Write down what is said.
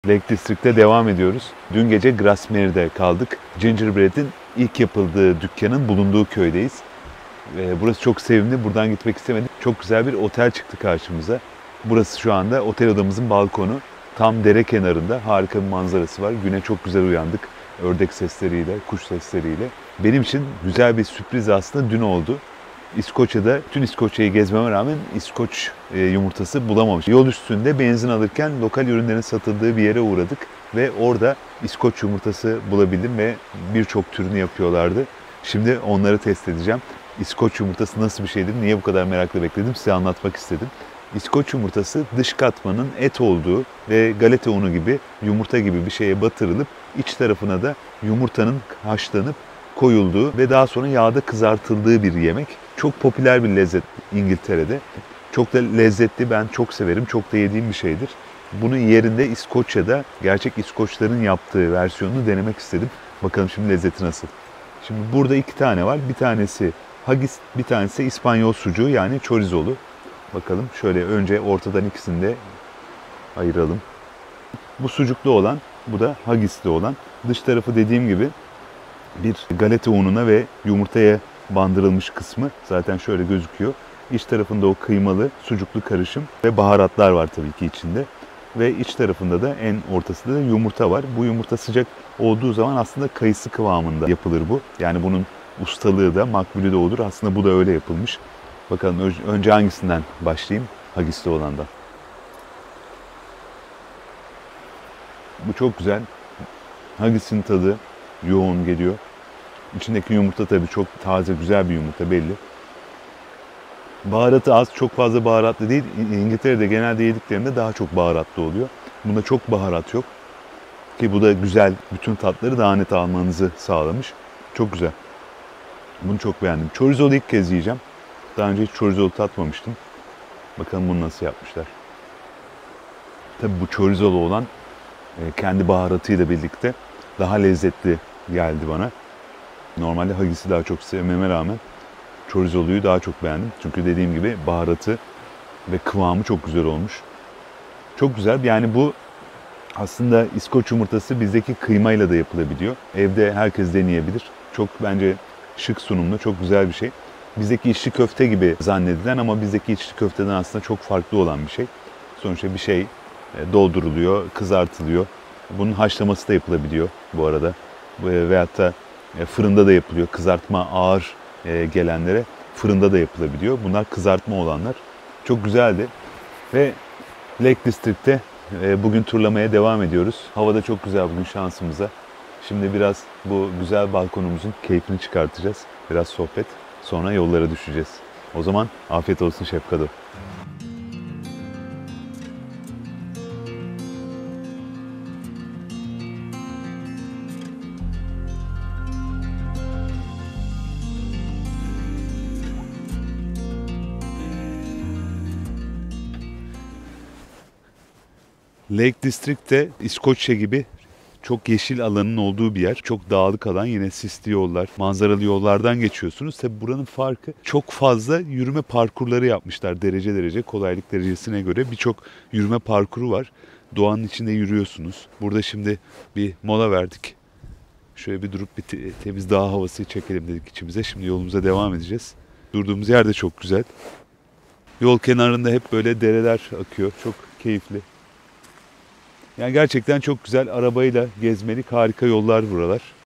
Lake District'te devam ediyoruz. Dün gece Grasmere'de kaldık. Gingerbread'in ilk yapıldığı dükkanın bulunduğu köydeyiz. Burası çok sevimli. Buradan gitmek istemedim. Çok güzel bir otel çıktı karşımıza. Burası şu anda otel odamızın balkonu. Tam dere kenarında harika bir manzarası var. Güne çok güzel uyandık. Ördek sesleriyle, kuş sesleriyle. Benim için güzel bir sürpriz aslında dün oldu. İskoçya'da, tüm İskoçya'yı gezmeme rağmen İskoç yumurtası bulamamış. Yol üstünde benzin alırken lokal ürünlerin satıldığı bir yere uğradık ve orada İskoç yumurtası bulabildim ve birçok türünü yapıyorlardı. Şimdi onları test edeceğim. İskoç yumurtası nasıl bir şeydir, niye bu kadar merakla bekledim size anlatmak istedim. İskoç yumurtası dış katmanın et olduğu ve galeta unu gibi, yumurta gibi bir şeye batırılıp iç tarafına da yumurtanın haşlanıp koyulduğu ve daha sonra yağda kızartıldığı bir yemek. Çok popüler bir lezzet İngiltere'de. Çok da lezzetli, ben çok severim, çok da yediğim bir şeydir. Bunu yerinde İskoçya'da gerçek İskoçların yaptığı versiyonunu denemek istedim. Bakalım şimdi lezzeti nasıl. Şimdi burada iki tane var. Bir tanesi haggis, bir tanesi İspanyol sucuğu yani chorizolu. Bakalım şöyle önce ortadan ikisini de ayıralım. Bu sucuklu olan, bu da haggisli olan. Dış tarafı dediğim gibi bir galeta ununa ve yumurtaya bandırılmış kısmı zaten şöyle gözüküyor. İç tarafında o kıymalı, sucuklu karışım ve baharatlar var tabii ki içinde. Ve iç tarafında da en ortasında da yumurta var. Bu yumurta sıcak olduğu zaman aslında kayısı kıvamında yapılır bu. Yani bunun ustalığı da, makbulü de olur. Aslında bu da öyle yapılmış. Bakalım önce hangisinden başlayayım? Haggisli olandan. Bu çok güzel. Haggis'in tadı yoğun geliyor. İçindeki yumurta tabii çok taze, güzel bir yumurta belli. Baharatı az, çok fazla baharatlı değil. İngiltere'de genelde yediklerinde daha çok baharatlı oluyor. Bunda çok baharat yok. Ki bu da güzel, bütün tatları daha net almanızı sağlamış. Çok güzel. Bunu çok beğendim. Chorizolu ilk kez yiyeceğim. Daha önce hiç chorizolu tatmamıştım. Bakalım bunu nasıl yapmışlar. Tabii bu chorizolu olan kendi baharatıyla birlikte daha lezzetli geldi bana. Normalde haggis'i daha çok sevmeme rağmen chorizoluyu daha çok beğendim. Çünkü dediğim gibi baharatı ve kıvamı çok güzel olmuş. Çok güzel. Yani bu aslında İskoç yumurtası bizdeki kıymayla da yapılabiliyor. Evde herkes deneyebilir. Çok bence şık sunumlu, çok güzel bir şey. Bizdeki içli köfte gibi zannedilen ama bizdeki içli köfteden aslında çok farklı olan bir şey. Sonuçta bir şey dolduruluyor, kızartılıyor. Bunun haşlaması da yapılabiliyor bu arada. Veyahut da fırında da yapılıyor. Kızartma ağır gelenlere fırında da yapılabiliyor. Bunlar kızartma olanlar. Çok güzeldi. Ve Lake District'te bugün turlamaya devam ediyoruz. Hava da çok güzel bugün şansımıza. Şimdi biraz bu güzel balkonumuzun keyfini çıkartacağız. Biraz sohbet. Sonra yollara düşeceğiz. O zaman afiyet olsun Şef Kado. Lake District'te İskoçya gibi çok yeşil alanın olduğu bir yer. Çok dağlık alan, yine sisli yollar, manzaralı yollardan geçiyorsunuz. Tabi buranın farkı, çok fazla yürüme parkurları yapmışlar derece derece, kolaylık derecesine göre. Birçok yürüme parkuru var. Doğanın içinde yürüyorsunuz. Burada şimdi bir mola verdik. Şöyle bir durup bir temiz dağ havası çekelim dedik içimize. Şimdi yolumuza devam edeceğiz. Durduğumuz yer de çok güzel. Yol kenarında hep böyle dereler akıyor. Çok keyifli. Yani gerçekten çok güzel, arabayla gezmelik harika yollar buralar.